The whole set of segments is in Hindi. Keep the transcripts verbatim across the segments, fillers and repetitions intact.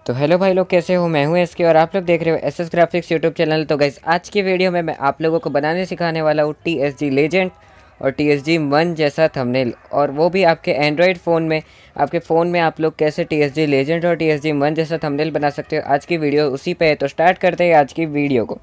तो हेलो भाई लोग, कैसे हो? मैं हूं एसके और आप लोग देख रहे हो S S graphics YouTube channel. तो गाइस, आज की वीडियो में मैं आप लोगों को बनाने सिखाने वाला हूं टी एस जी लेजेंड और टी एस जी वन जैसा थंबनेल, और वो भी आपके एंड्रॉयड फ़ोन में। आपके फ़ोन में आप लोग कैसे टी एस जी लेजेंड और टी एस जी वन जैसा थंबनेल बना सकते हो, आज की वीडियो उसी पे है। तो स्टार्ट करते हैं आज की वीडियो को।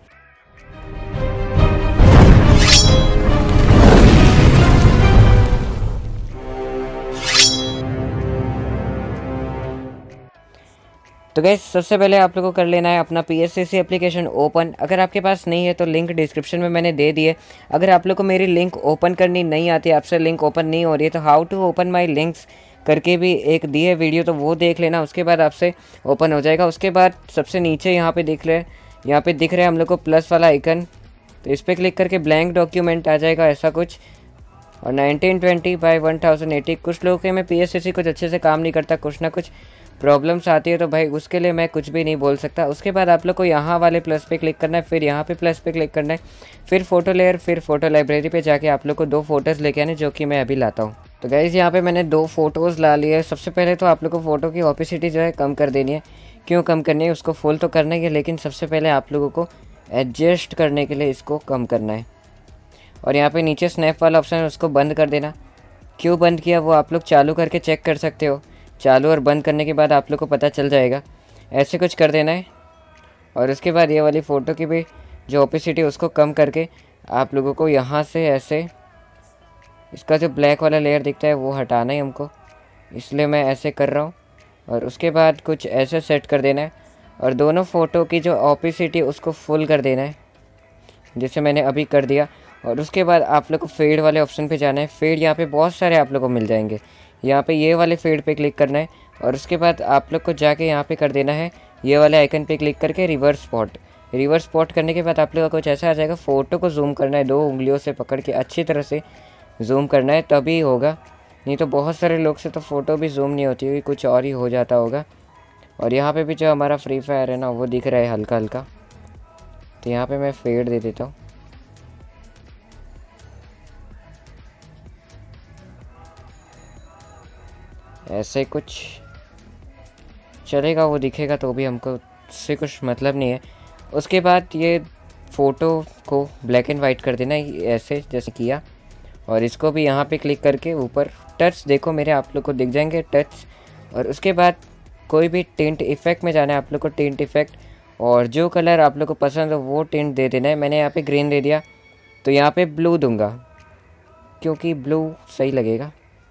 तो गैस, सबसे पहले आप लोगों को कर लेना है अपना P S C C application open. अगर आपके पास नहीं है तो लिंक डिस्क्रिप्शन में मैंने दे दी है। अगर आप लोग को मेरी लिंक ओपन करनी नहीं आती, आपसे लिंक ओपन नहीं हो रही है, तो how to open my links करके भी एक दी है वीडियो, तो वो देख लेना। उसके बाद आपसे ओपन हो जाएगा। उसके बाद सबसे नीचे यहाँ पे दिख रहे यहाँ पे दिख रहे हैं हम लोग को प्लस वाला आइकन, तो इस पर क्लिक करके ब्लैंक डॉक्यूमेंट आ जाएगा ऐसा कुछ। और nineteen twenty by one thousand eighty कुछ लोगों के में पी एस सी सी कुछ अच्छे से काम नहीं करता, कुछ ना कुछ प्रॉब्लम्स आती है, तो भाई उसके लिए मैं कुछ भी नहीं बोल सकता। उसके बाद आप लोग को यहाँ वाले प्लस पे क्लिक करना है, फिर यहाँ पे प्लस पे क्लिक करना है, फिर फोटो लेयर, फिर फोटो लाइब्रेरी पे जाके आप लोग को दो फोटोज़ लेके आने, जो कि मैं अभी लाता हूँ। तो गाइज़, यहाँ पे मैंने दो फोटोज़ ला लिए। सबसे पहले तो आप लोग को फ़ोटो की ऑपेसिटी जो है कम कर देनी है। क्यों कम करनी है? उसको फुल तो करना ही है, लेकिन सबसे पहले आप लोगों को एडजस्ट करने के लिए इसको कम करना है। और यहाँ पे नीचे स्नैप वाला ऑप्शन है, उसको बंद कर देना। क्यों बंद किया वो आप लोग चालू करके चेक कर सकते हो। चालू और बंद करने के बाद आप लोग को पता चल जाएगा। ऐसे कुछ कर देना है। और उसके बाद ये वाली फ़ोटो की भी जो ओपेसिटी उसको कम करके आप लोगों को यहाँ से ऐसे इसका जो ब्लैक वाला लेयर दिखता है वो हटाना है हमको, इसलिए मैं ऐसे कर रहा हूँ। और उसके बाद कुछ ऐसे सेट कर देना है और दोनों फ़ोटो की जो ओपेसिटी उसको फुल कर देना है, जैसे मैंने अभी कर दिया। और उसके बाद आप लोग को फेड वाले ऑप्शन पे जाना है। फेड यहाँ पे बहुत सारे आप लोग को मिल जाएंगे। यहाँ पे ये वाले फेड पे क्लिक करना है और उसके बाद आप लोग को जाके यहाँ पे कर देना है ये वाले आइकन पे क्लिक करके रिवर्स स्पॉट। रिवर्स स्पॉट करने के बाद आप लोग का कुछ ऐसा आ जाएगा। फ़ोटो को जूम करना है, दो उंगलियों से पकड़ के अच्छी तरह से जूम करना है, तभी होगा। नहीं तो बहुत सारे लोग से तो फ़ोटो भी जूम नहीं होती हुई, कुछ और ही हो जाता होगा। और यहाँ पर भी जो हमारा फ्री फायर है ना, वो दिख रहा है हल्का हल्का, तो यहाँ पर मैं फेड दे देता हूँ। ऐसे कुछ चलेगा, वो दिखेगा तो भी हमको उससे कुछ मतलब नहीं है। उसके बाद ये फ़ोटो को ब्लैक एंड वाइट कर देना ऐसे जैसे किया। और इसको भी यहाँ पे क्लिक करके ऊपर टच, देखो मेरे आप लोग को दिख जाएंगे टच। और उसके बाद कोई भी टिंट इफ़ेक्ट में जाना है आप लोग को, टिंट इफ़ेक्ट, और जो कलर आप लोग को पसंद हो वो टिंट दे देना है। मैंने यहाँ पे ग्रीन दे दिया, तो यहाँ पे ब्लू दूंगा क्योंकि ब्लू सही लगेगा,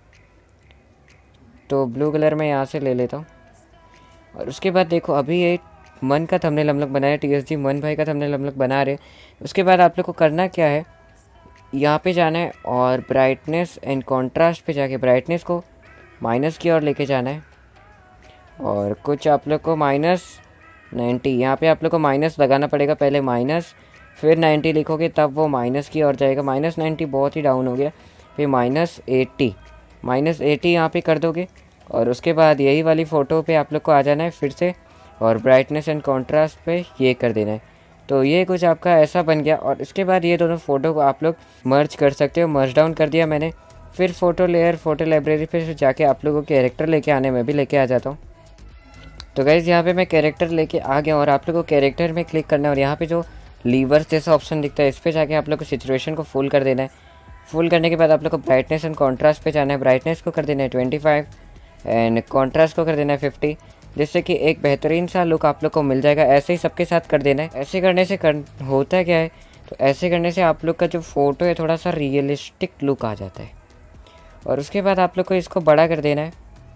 तो ब्लू कलर मैं यहाँ से ले लेता हूँ। और उसके बाद देखो, अभी ये मन का थंबनेल हम लोग बनाए, टी एस जी मन भाई का थंबनेल हम लोग बना रहे। उसके बाद आप लोग को करना क्या है, यहाँ पे जाना है और ब्राइटनेस एंड कॉन्ट्रास्ट पे जाके ब्राइटनेस को माइनस की ओर लेके जाना है। और कुछ आप लोग को माइनस नाइन्टी, यहाँ पे आप लोग को माइनस लगाना पड़ेगा, पहले माइनस फिर नाइन्टी लिखोगे तब वो माइनस की ओर जाएगा। माइनस नाइन्टी बहुत ही डाउन हो गया, फिर माइनस एट्टी, माइनस एटी यहाँ पे कर दोगे। और उसके बाद यही वाली फ़ोटो पे आप लोग को आ जाना है फिर से, और ब्राइटनेस एंड कॉन्ट्रास्ट पे ये कर देना है। तो ये कुछ आपका ऐसा बन गया। और इसके बाद ये दोनों फ़ोटो को आप लोग मर्ज कर सकते हो। मर्ज डाउन कर दिया मैंने। फिर फ़ोटो लेयर, फ़ोटो लाइब्रेरी पे जाके आप लोगों को कैरेक्टर लेके आने में भी लेके आ जाता हूँ। तो गाइज़, यहाँ पे मैं कैरेक्टर लेके आ गया और आप लोग को कैरेक्टर में क्लिक करना है और यहाँ पे जो लीवर्स जैसा ऑप्शन दिखता है इस पर जाके आप लोग को सिचुएशन को फुल कर देना है। फुल करने के बाद आप लोग को ब्राइटनेस एंड कॉन्ट्रास्ट पे जाना है। ब्राइटनेस को कर देना है ट्वेंटी फाइव एंड कॉन्ट्रास्ट को कर देना है फिफ्टी, जिससे कि एक बेहतरीन सा लुक आप लोग को मिल जाएगा। ऐसे ही सबके साथ कर देना है। ऐसे करने से कर, होता क्या है, तो ऐसे करने से आप लोग का जो फ़ोटो है थोड़ा सा रियलिस्टिक लुक आ जाता है। और उसके बाद आप लोग को इसको बड़ा कर देना है।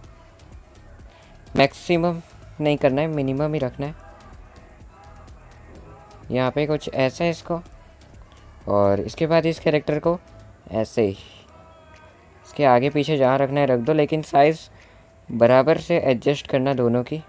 मैक्सिमम नहीं करना है, मिनिमम ही रखना है। यहाँ पे कुछ ऐसा है इसको, और इसके बाद इस कैरेक्टर को ऐसे ही इसके आगे पीछे जहाँ रखना है रख दो, लेकिन साइज़ बराबर से एडजस्ट करना दोनों की।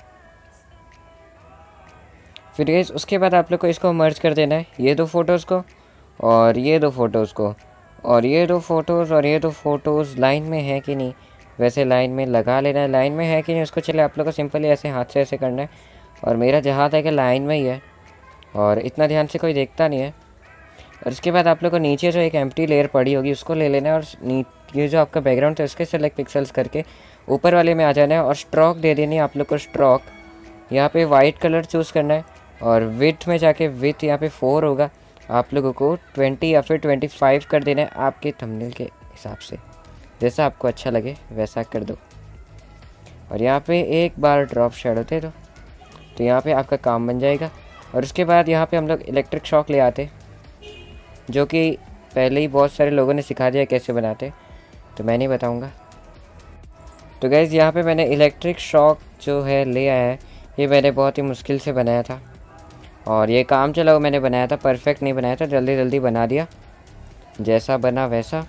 फिर गाइस, उसके बाद आप लोग को इसको मर्ज कर देना है, ये दो फोटोज़ को और ये दो फोटोज़ को, और ये दो फोटोज़ और ये दो फोटोज़ लाइन में है कि नहीं, वैसे लाइन में लगा लेना है। लाइन में है कि नहीं उसको चले आप लोग को सिंपली ऐसे हाथ से ऐसे करना है। और मेरा जहाँ तक है लाइन में ही है और इतना ध्यान से कोई देखता नहीं है। और इसके बाद आप लोग को नीचे जो एक एम्प्टी लेयर पड़ी होगी उसको ले लेना है और नी ये जो आपका बैकग्राउंड है उसके सेलेक्ट पिक्सल्स करके ऊपर वाले में आ जाना है और स्ट्रोक दे देनी है आप लोग को। स्ट्रोक यहाँ पे वाइट कलर चूज़ करना है और विथ में जाके विथ यहाँ पे फोर होगा, आप लोगों को ट्वेंटी या फिर ट्वेंटी फाइव कर देना है आपके थंबनेल के हिसाब से, जैसा आपको अच्छा लगे वैसा कर दो। और यहाँ पे एक बार ड्रॉप शेडो दे दो, तो यहाँ पे आपका काम बन जाएगा। और उसके बाद यहाँ पे हम लोग इलेक्ट्रिक शॉक ले आते, जो कि पहले ही बहुत सारे लोगों ने सिखा दिया कैसे बनाते, तो मैं नहीं बताऊँगा। तो गाइज़ यहाँ पे मैंने इलेक्ट्रिक शॉक जो है ले आया है, ये मैंने बहुत ही मुश्किल से बनाया था और ये काम चला वो मैंने बनाया था, परफेक्ट नहीं बनाया था, जल्दी जल्दी बना दिया, जैसा बना वैसा।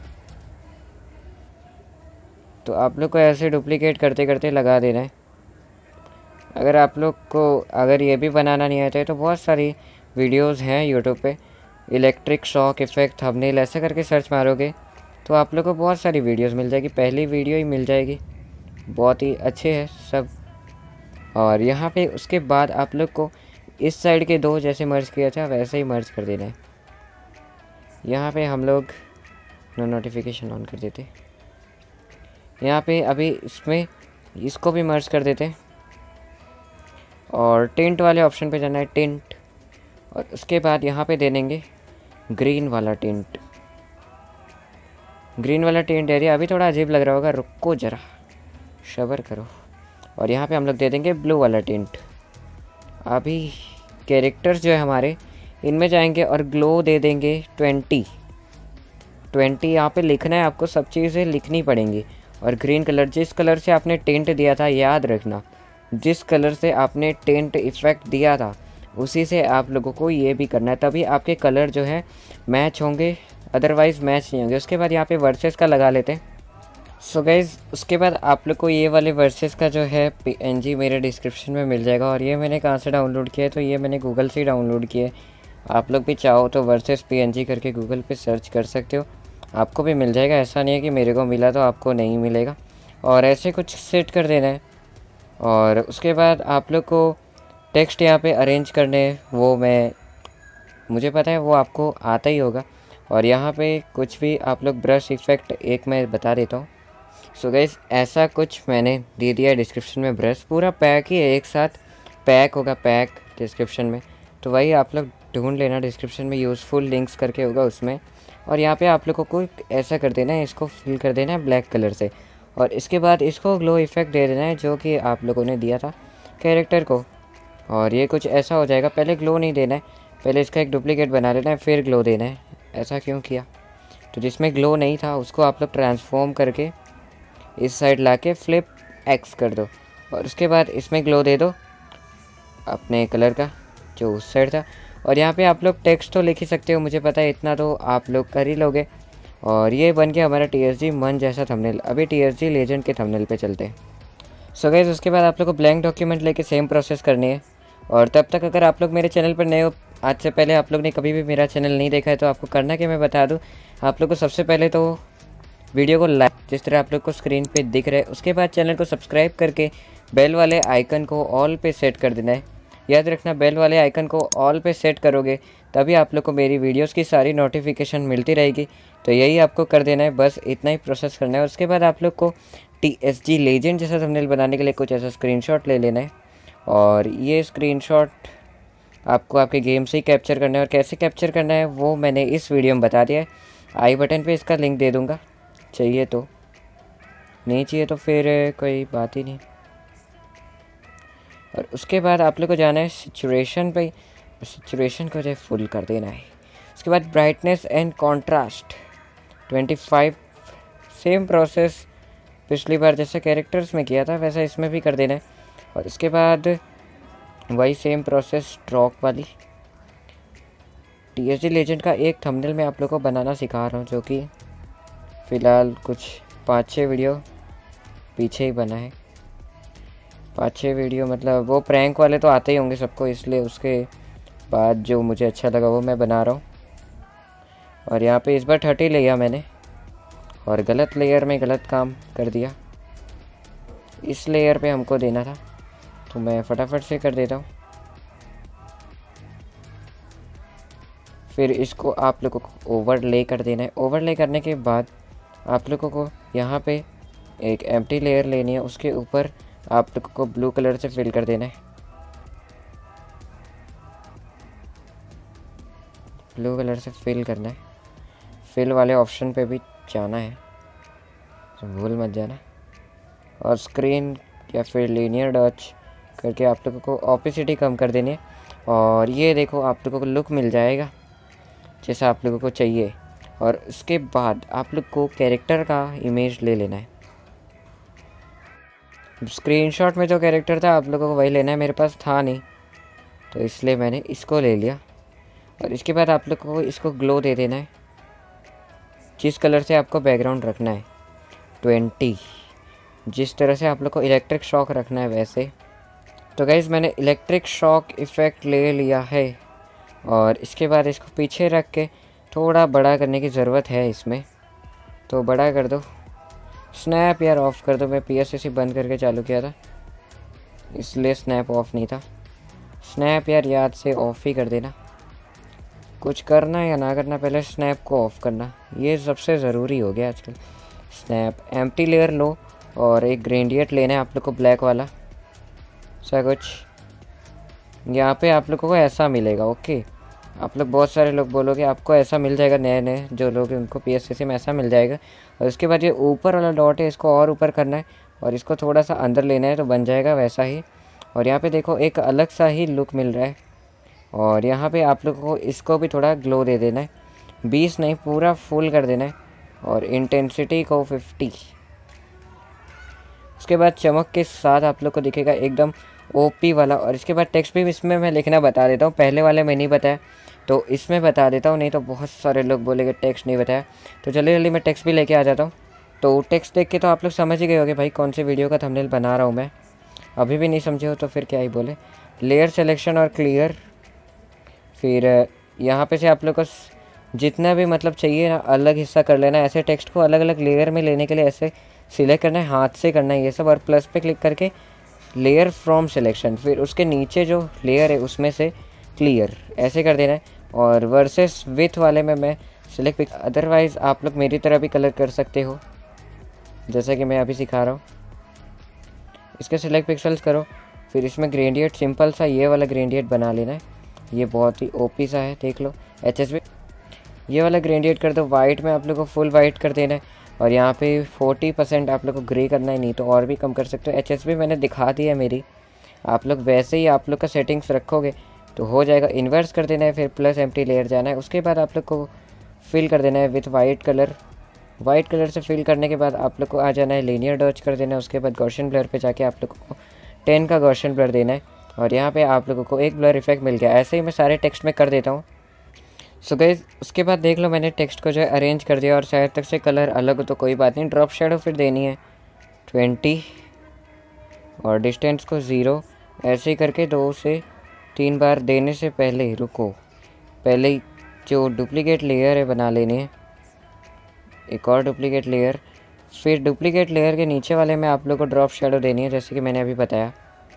तो आप लोग को ऐसे डुप्लीकेट करते करते लगा देना है। अगर आप लोग को अगर ये भी बनाना नहीं आता है तो बहुत सारी वीडियोस हैं यूट्यूब पे, इलेक्ट्रिक शॉक इफ़ेक्ट थंबनेल ऐसा करके सर्च मारोगे तो आप लोग को बहुत सारी वीडियोस मिल जाएगी, पहली वीडियो ही मिल जाएगी, बहुत ही अच्छे है सब। और यहाँ पे उसके बाद आप लोग को इस साइड के दो जैसे मर्ज किया था वैसे ही मर्ज कर देना है। यहाँ पे हम लोग नो नोटिफिकेशन ऑन कर देते, यहाँ पे अभी इसमें इसको भी मर्ज कर देते और टिंट वाले ऑप्शन पे जाना है, टिंट, और उसके बाद यहाँ पे दे देंगे ग्रीन वाला टिंट। ग्रीन वाला टिंट एरिया अभी थोड़ा अजीब लग रहा होगा, रुको ज़रा सब्र करो। और यहाँ पे हम लोग दे देंगे ब्लू वाला टिंट। अभी कैरेक्टर्स जो है हमारे इनमें जाएंगे और ग्लो दे देंगे ट्वेंटी ट्वेंटी यहाँ पे लिखना है आपको, सब चीज़ें लिखनी पड़ेंगी। और ग्रीन कलर, जिस कलर से आपने टेंट दिया था याद रखना, जिस कलर से आपने टेंट इफ़ेक्ट दिया था उसी से आप लोगों को ये भी करना है, तभी आपके कलर जो है मैच होंगे, अदरवाइज़ मैच नहीं होंगे। उसके बाद यहाँ पे वर्सेस का लगा लेते हैं। सो गाइज़ उसके बाद आप लोग को ये वाले वर्सेस का जो है पीएनजी मेरे डिस्क्रिप्शन में मिल जाएगा। और ये मैंने कहाँ से डाउनलोड किया है, तो ये मैंने गूगल से डाउनलोड किया है। आप लोग भी चाहो तो वर्सेस पीएनजी करके गूगल पे सर्च कर सकते हो, आपको भी मिल जाएगा। ऐसा नहीं है कि मेरे को मिला तो आपको नहीं मिलेगा। और ऐसे कुछ सेट कर देना है। और उसके बाद आप लोग को टेक्स्ट यहाँ पे अरेंज करने, वो मैं मुझे पता है वो आपको आता ही होगा। और यहाँ पे कुछ भी आप लोग ब्रश इफ़ेक्ट एक मैं बता देता हूँ। सो गाइस ऐसा कुछ मैंने दे दिया है डिस्क्रिप्शन में, ब्रश पूरा पैक ही है, एक साथ पैक होगा, पैक डिस्क्रिप्शन में, तो वही आप लोग ढूंढ लेना, डिस्क्रिप्शन में यूज़फुल लिंक्स करके होगा उसमें। और यहाँ पे आप लोगों को ऐसा कर देना है, इसको फिल कर देना है ब्लैक कलर से। और इसके बाद इसको ग्लो इफ़ेक्ट दे देना है जो कि आप लोगों ने दिया था कैरेक्टर को। और ये कुछ ऐसा हो जाएगा, पहले ग्लो नहीं देना है, पहले इसका एक डुप्लीकेट बना लेना है फिर ग्लो देना है। ऐसा क्यों किया, तो जिसमें ग्लो नहीं था उसको आप लोग ट्रांसफॉर्म करके इस साइड लाके फ्लिप एक्स कर दो। और उसके बाद इसमें ग्लो दे दो अपने कलर का जो उस साइड था। और यहाँ पे आप लोग टेक्स्ट तो लिख ही सकते हो, मुझे पता है इतना तो आप लोग कर ही लोगे। और ये बन गया हमारा टी एस जी मन जैसा थंबनेल। अभी टी एस जी लेजेंड के थंबनेल पे चलते हैं। सो गाइस उसके बाद आप लोग को ब्लैंक डॉक्यूमेंट लेके सेम प्रोसेस करनी है। और तब तक अगर आप लोग मेरे चैनल पर नए हो, आज से पहले आप लोग ने कभी भी मेरा चैनल नहीं देखा है, तो आपको करना क्या मैं बता दूँ। आप लोग को सबसे पहले तो वीडियो को लाइक, जिस तरह आप लोग को स्क्रीन पे दिख रहा है, उसके बाद चैनल को सब्सक्राइब करके बेल वाले आइकन को ऑल पे सेट कर देना है। याद रखना बेल वाले आइकन को ऑल पे सेट करोगे तभी आप लोग को मेरी वीडियोस की सारी नोटिफिकेशन मिलती रहेगी। तो यही आपको कर देना है, बस इतना ही प्रोसेस करना है। उसके बाद आप लोग को टी एस जी लेजेंड जैसा थंबनेल बनाने के लिए कुछ ऐसा स्क्रीनशॉट ले लेना है। और ये स्क्रीनशॉट आपको आपके गेम से ही कैप्चर करना है। और कैसे कैप्चर करना है वो मैंने इस वीडियो में बता दिया है, आई बटन पे इसका लिंक दे दूँगा, चाहिए तो, नहीं चाहिए तो फिर कोई बात ही नहीं। और उसके बाद आप लोग को जाना है सिचुएशन पे, सिचुएशन को जो फुल कर देना है। उसके बाद brightness and contrast twenty five, same process पिछली बार जैसे कैरेक्टर्स में किया था वैसा इसमें भी कर देना है। और इसके बाद वही सेम प्रोसेस स्ट्रोक वाली। टी एस जी लेजेंड का एक थंबनेल मैं आप लोग को बनाना सिखा रहा हूँ, जो कि फ़िलहाल कुछ पाँच छः वीडियो पीछे ही बना है। पाँच छः वीडियो मतलब वो प्रैंक वाले तो आते ही होंगे सबको, इसलिए उसके बाद जो मुझे अच्छा लगा वो मैं बना रहा हूँ। और यहाँ पे इस बार थर्टी लिया मैंने और गलत लेयर में गलत काम कर दिया, इस लेयर पे हमको देना था, तो मैं फटाफट से कर देता हूँ। फिर इसको आप लोगों को ओवरले कर देना है। ओवरले करने के बाद आप लोगों को यहाँ पे एक एम्प्टी लेयर लेनी है, उसके ऊपर आप लोगों को ब्लू कलर से फिल कर देना है। ब्लू कलर से फिल करना है। फिल वाले ऑप्शन पे भी जाना है, तो भूल मत जाना। और स्क्रीन या फिर लीनियर डॉच करके आप लोगों को ऑपेसिटी कम कर देनी है। और ये देखो आप लोगों को लुक मिल जाएगा जैसा आप लोगों को चाहिए। और उसके बाद आप लोग को कैरेक्टर का इमेज ले लेना है। स्क्रीनशॉट में जो कैरेक्टर था आप लोगों को वही लेना है, मेरे पास था नहीं तो इसलिए मैंने इसको ले लिया। और इसके बाद आप लोगों को इसको ग्लो दे देना है, जिस कलर से आपको बैकग्राउंड रखना है ट्वेंटी, जिस तरह से आप लोग को इलेक्ट्रिक शॉक रखना है वैसे। तो गाइस मैंने इलेक्ट्रिक शॉक इफ़ेक्ट ले लिया है। और इसके बाद इसको पीछे रख के थोड़ा बड़ा करने की ज़रूरत है इसमें, तो बड़ा कर दो। स्नैप यार ऑफ़ कर दो, मैं पी एस सी बंद करके चालू किया था इसलिए स्नैप ऑफ नहीं था। स्नैप यार याद से ऑफ़ ही कर देना, कुछ करना या ना करना पहले स्नैप को ऑफ़ करना, ये सबसे ज़रूरी हो गया आजकल। स्नैप एम्प्टी लेयर लो और एक ग्रेडियंट लेना है आप लोग को ब्लैक वाला सा कुछ। यहाँ पे आप लोगों को ऐसा मिलेगा। ओके, आप लोग बहुत सारे लोग बोलोगे आपको ऐसा मिल जाएगा, नए नए जो लोग उनको पी एस सी में ऐसा मिल जाएगा। और उसके बाद ये ऊपर वाला डॉट है इसको और ऊपर करना है और इसको थोड़ा सा अंदर लेना है तो बन जाएगा वैसा ही। और यहाँ पे देखो एक अलग सा ही लुक मिल रहा है। और यहाँ पे आप लोगों को इसको भी थोड़ा ग्लो दे देना है, बीस नहीं पूरा फुल कर देना है। और इंटेंसिटी को फिफ्टी। उसके बाद चमक के साथ आप लोग को दिखेगा एकदम ओपी वाला। और इसके बाद टेक्स्ट भी इसमें मैं लिखना बता देता हूँ, पहले वाले में नहीं बताया तो इसमें बता देता हूँ, नहीं तो बहुत सारे लोग बोलेंगे टेक्स्ट नहीं बताया। तो जल्दी जल्दी मैं टेक्स्ट भी लेके आ जाता हूँ। तो टेक्स्ट देख के तो आप लोग समझ ही गए होगे भाई कौन सी वीडियो का थंबनेल बना रहा हूँ मैं। अभी भी नहीं समझे हो तो फिर क्या ही बोले। लेयर सिलेक्शन और क्लियर, फिर यहाँ पे से आप लोग को जितना भी मतलब चाहिए ना अलग हिस्सा कर लेना है। ऐसे टेक्स्ट को अलग अलग लेयर में लेने के लिए ऐसे सिलेक्ट करना है, हाथ से करना है ये सब। और प्लस पे क्लिक करके लेयर फ्रॉम सिलेक्शन, फिर उसके नीचे जो लेयर है उसमें से क्लियर ऐसे कर देना है। और वर्सेस विथ वाले में मैं सिलेक्ट, अदरवाइज़ आप लोग मेरी तरह भी कलर कर सकते हो जैसा कि मैं अभी सिखा रहा हूँ। इसके सिलेक्ट पिक्सल्स करो, फिर इसमें ग्रेडियंट सिंपल सा ये वाला ग्रेडियंट बना लेना है, ये बहुत ही ओपी सा है देख लो। एच एस बी ये वाला ग्रेडियंट कर दो, वाइट में आप लोग को फुल वाइट कर देना है। और यहाँ पे चालीस परसेंट आप लोग को ग्रे करना है, नहीं तो और भी कम कर सकते हो। एच एस बी मैंने दिखा दी है मेरी, आप लोग वैसे ही आप लोग का सेटिंग्स रखोगे तो हो जाएगा। इन्वर्स कर देना है, फिर प्लस एम्प्टी लेयर जाना है। उसके बाद आप लोग को फिल कर देना है with white colour. White colour से फिल करने के बाद आप लोग को आ जाना है लीनियर डॉच कर देना है। उसके बाद गॉसियन ब्लर पे जाके आप लोगों को टेन का गॉसियन ब्लर देना है। और यहाँ पे आप लोगों को एक ब्लर इफेक्ट मिल गया। ऐसे ही मैं सारे टेक्स्ट में कर देता हूँ। सो गाइस उसके बाद देख लो मैंने टेक्स्ट को जो है अरेंज कर दिया। और शायद तक से कलर अलग हो तो कोई बात नहीं, ड्रॉप शेडो फिर देनी है ट्वेंटी और डिस्टेंस को ज़ीरो। ऐसे ही करके दो से तीन बार देने से पहले रुको, पहले ही जो डुप्लीकेट लेयर है बना लेनी है, एक और डुप्लीकेट लेयर। फिर डुप्लीकेट लेयर के नीचे वाले में आप लोग को ड्रॉप शेडो देनी है जैसे कि मैंने अभी बताया।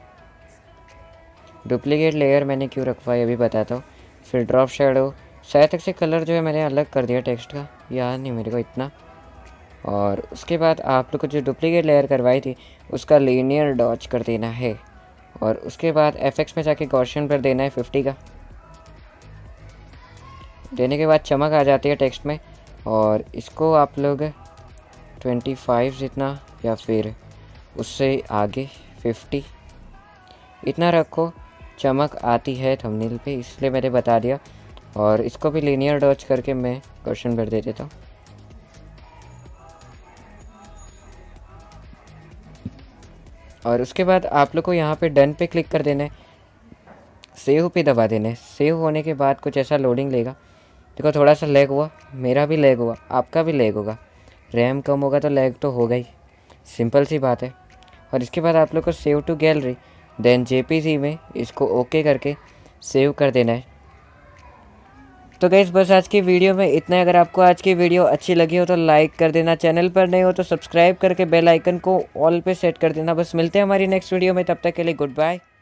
डुप्लीकेट लेयर मैंने क्यों रखवाई अभी बताता हूँ। फिर ड्रॉप शेडो, शायद तक से कलर जो है मैंने अलग कर दिया टेक्स्ट का, याद नहीं मेरे को इतना। और उसके बाद आप लोग को जो डुप्लीकेट लेयर करवाई थी उसका लीनियर डॉच कर देना है। और उसके बाद एफएक्स में जाके गॉसियन पर देना है फिफ्टी का। देने के बाद चमक आ जाती है टेक्स्ट में। और इसको आप लोग पच्चीस जितना या फिर उससे आगे फिफ्टी इतना रखो, चमक आती है थंबनेल पे इसलिए मैंने बता दिया। और इसको भी लीनियर डॉच करके मैं गॉसियन पर दे देता हूँ। और उसके बाद आप लोग को यहाँ पे डन पे क्लिक कर देना है, सेव पे दबा देना है। सेव होने के बाद कुछ ऐसा लोडिंग लेगा। देखो थोड़ा सा लैग हुआ, मेरा भी लैग हुआ, आपका भी लैग होगा। रैम कम होगा तो लैग तो होगा ही, सिंपल सी बात है। और इसके बाद आप लोग को save to gallery then JPG में इसको ओके करके सेव कर देना है। तो गाइस बस आज की वीडियो में इतना। अगर आपको आज की वीडियो अच्छी लगी हो तो लाइक कर देना, चैनल पर नए हो तो सब्सक्राइब करके बेल आइकन को ऑल पे सेट कर देना। बस मिलते हैं हमारी नेक्स्ट वीडियो में, तब तक के लिए गुड बाय।